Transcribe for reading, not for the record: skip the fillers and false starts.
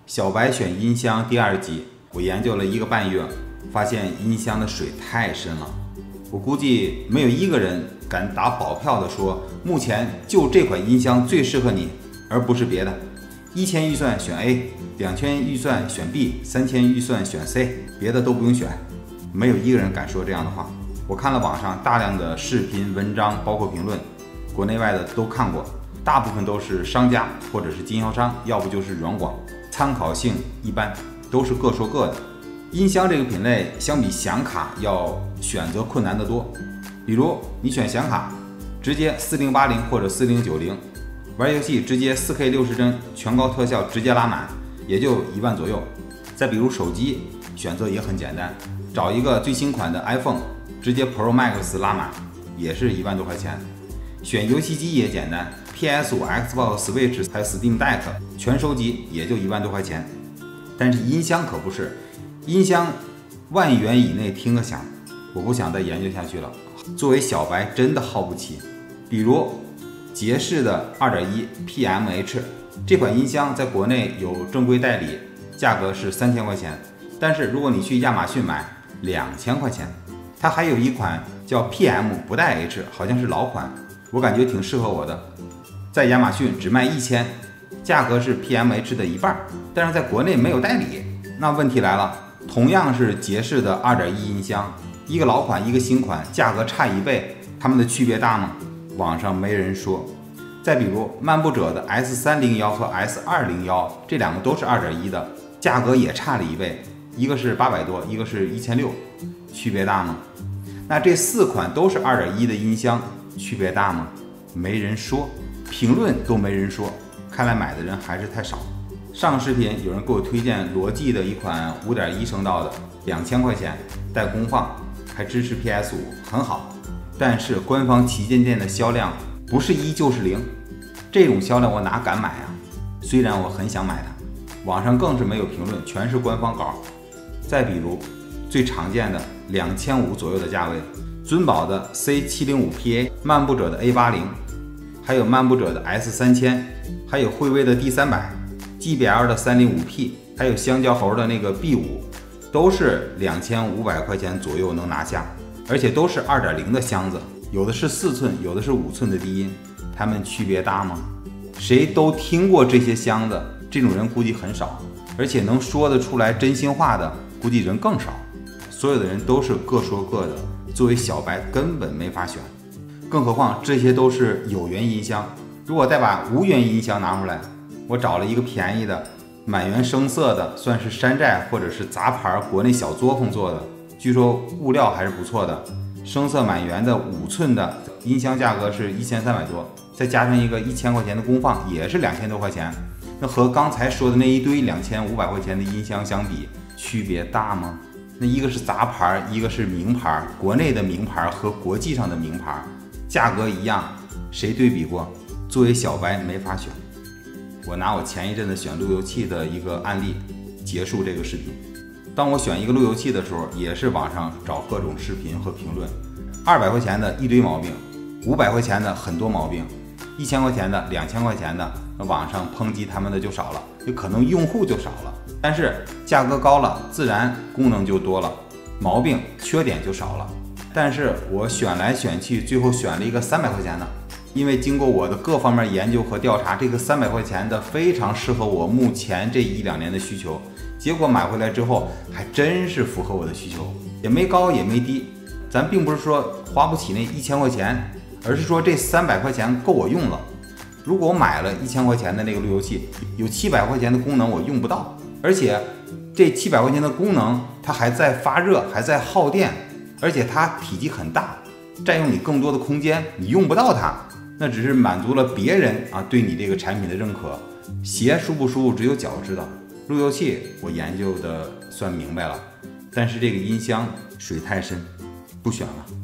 小白选音箱第2集，我研究了1个半月，发现音箱的水太深了。我估计没有1个人敢打保票的说，目前就这款音箱最适合你，而不是别的。1000预算选 A，2000预算选 B，3000预算选 C， 别的都不用选。没有1个人敢说这样的话。我看了网上大量的视频、文章，包括评论，国内外的都看过，大部分都是商家或者是经销商，要不就是软广，参考性一般，都是各说各的。音箱这个品类相比显卡要选择困难得多。比如你选显卡，直接4080或者4090，玩游戏直接4K 60帧全高特效直接拉满，也就1万左右。再比如手机，选择也很简单，找一个最新款的 iPhone， 直接 Pro Max 拉满，也是1万多块钱。选游戏机也简单， PS5、Xbox Switch 还有 Steam Deck 全收集也就1万多块钱。但是音箱可不是，音箱10000元以内听个响，我不想再研究下去了。作为小白真的耗不起。比如杰士的 2.1 PMH 这款音箱在国内有正规代理，价格是3000块钱，但是如果你去亚马逊买2000块钱。它还有一款叫 PM 不带 H， 好像是老款，我感觉挺适合我的，在亚马逊只卖1000，价格是 PMH 的1半，但是在国内没有代理。那问题来了，同样是杰士的 2.1 音箱，一个老款一个新款，价格差1倍，它们的区别大吗？网上没人说。再比如漫步者的 S301 和 S201， 这2个都是 2.1 的，价格也差了1倍，一个是800多，一个是1600，区别大吗？那这4款都是 2.1 的音箱，区别大吗？没人说，评论都没人说，看来买的人还是太少。上视频有人给我推荐罗技的一款 5.1 声道的，2000块钱，带功放，还支持 PS5， 很好。但是官方旗舰店的销量不是1就是0，这种销量我哪敢买啊？虽然我很想买它，网上更是没有评论，全是官方稿。再比如最常见的2500左右的价位，尊宝的 C705PA， 漫步者的 A80， 还有漫步者的 S3000， 还有惠威的 D300，GBL 的 305P， 还有香蕉猴的那个 B5， 都是2500块钱左右能拿下，而且都是 2.0 的箱子，有的是4寸，有的是5寸的低音，它们区别大吗？谁都听过这些箱子，这种人估计很少，而且能说得出来真心话的估计人更少。所有的人都是各说各的，作为小白根本没法选，更何况这些都是有源音箱。如果再把无源音箱拿出来，我找了一个便宜的满源声色的，算是山寨或者是杂牌国内小作坊做的，据说物料还是不错的，声色满源的5寸的音箱价格是1300多，再加上一个1000块钱的功放，也是2000多块钱。那和刚才说的那一堆2500块钱的音箱相比，区别大吗？那一个是杂牌，一个是名牌，国内的名牌和国际上的名牌价格一样，谁对比过？作为小白没法选。我拿我前一阵子选路由器的一个案例结束这个视频。当我选一个路由器的时候，也是网上找各种视频和评论，200块钱的一堆毛病，500块钱的很多毛病，1000块钱的、2000块钱的，网上抨击他们的就少了，有可能用户就少了。但是价格高了，自然功能就多了，毛病缺点就少了。但是我选来选去，最后选了一个300块钱的，因为经过我的各方面研究和调查，这个300块钱的非常适合我目前这1-2年的需求。结果买回来之后，还真是符合我的需求，也没高也没低。咱并不是说花不起那1000块钱，而是说这300块钱够我用了。如果我买了1000块钱的那个路由器，有700块钱的功能我用不到，而且这700块钱的功能它还在发热，还在耗电，而且它体积很大，占用你更多的空间，你用不到它，那只是满足了别人对你这个产品的认可。鞋舒不舒服只有脚知道，路由器我研究的算明白了，但是这个音箱水太深，不选了。